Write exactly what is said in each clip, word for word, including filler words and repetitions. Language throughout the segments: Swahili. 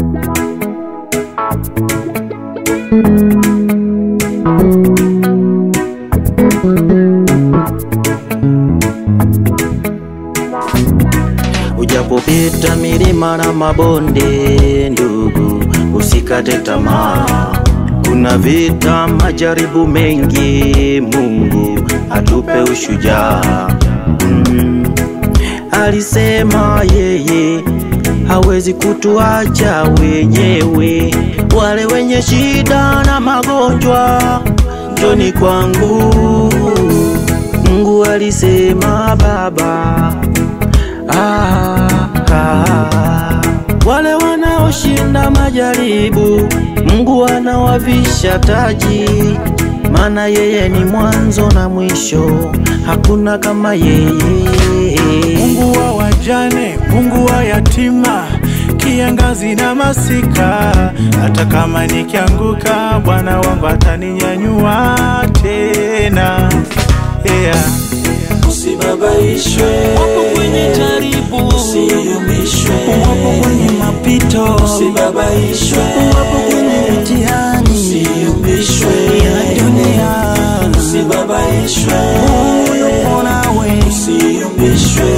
Ujapopita milima na mabonde ndugu, usikate tamaa. Kuna vita, majaribu mengi, Mungu atupe ushujaa. mm. Alisema yeye hawezi kutuacha wenyewe. Wale wenye shida na magonjwa, njoni kwangu. Mungu alisema Baba. Ah, ah. Wale wanaoshinda majaribu, Mungu anawavisha taji. Maana yeye ni mwanzo na mwisho, hakuna kama yeye. Mungu wa wajane, Mungu wa yatima, kiangazi na masika. Hata kama nikianguka, Bwana wangu ataninyanyua tena. Yeah. Usibabaishwe wapo kwenye jaribu, usiyumbishwe wapo kwenye mapito, usibabaishwe wapo kwenye mitihani, usiyumbishwe ya dunia, usibabaishwe yupo nawe, usiyumbishwe.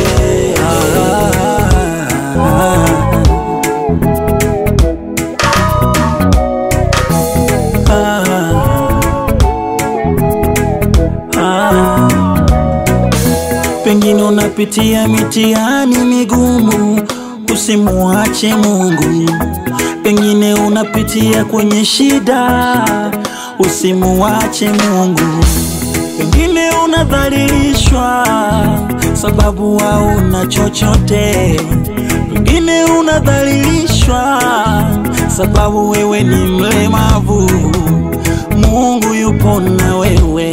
Pengine unapitia mitihani migumu, usimuache Mungu. Pengine unapitia kwenye shida, usimuache Mungu. Pengine unadhalilishwa sababu hauna chochote. Pengine unadhalilishwa sababu wewe ni mlemavu. Mungu yupo na wewe,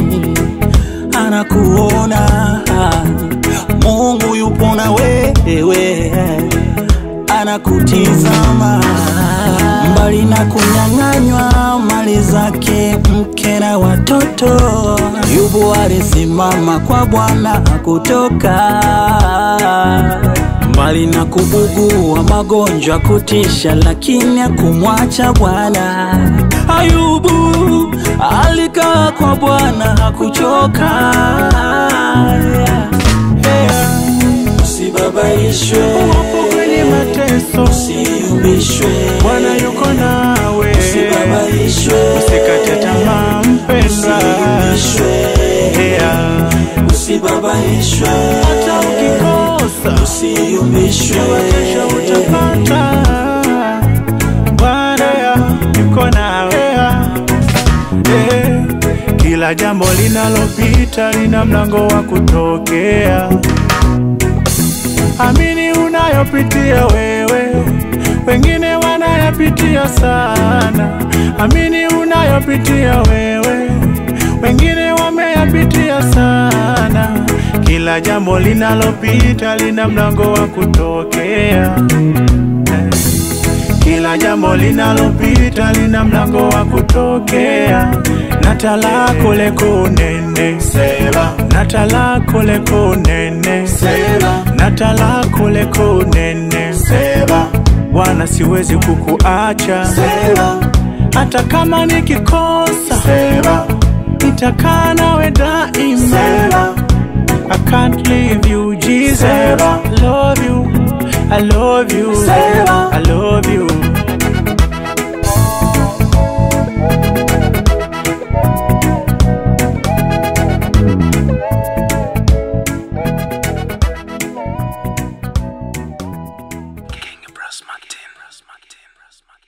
anakuona. Mungu yupo na wewe, anakutizama. Mbali na kunyang'anywa mali zake, mke na watoto, yupo alisimama kwa Bwana kutoka. Mbali na kubugua magonjwa kutisha, lakini hakumwacha Bwana. Ayubu alikaa kwa Bwana, hakuchoka. Yeah. Usibabaishwe wapo kwenye mateso, usiyumbishwe, Bwana yuko nawe. usibabaishwe Usikate tamaa mpendwa. usiyumbishwe, Yeah. Usibabaishwe hata ukikosa, usiyumbishwe, kesho utapata. Bwana yuko nawe. Eh, kila jambo linalopita lina mlango wa kutokea. Amini unayopitia wewe, wengine wanayapitia sana. Amini unayopitia wewe, wengine wameyapitia sana. Kila jambo linalopita lina mlango wa kutokea. Kila jambo linalopita lina mlango wa kutokea. Natala kule kunene seba, natala kule kunene seba, natala kule kunene seba. Bwana siwezi kukuacha seba, hata kama nikikosa seba, nitakaa nawe daima seba. I can't leave you, Jesus. I love you, I love you, I love you.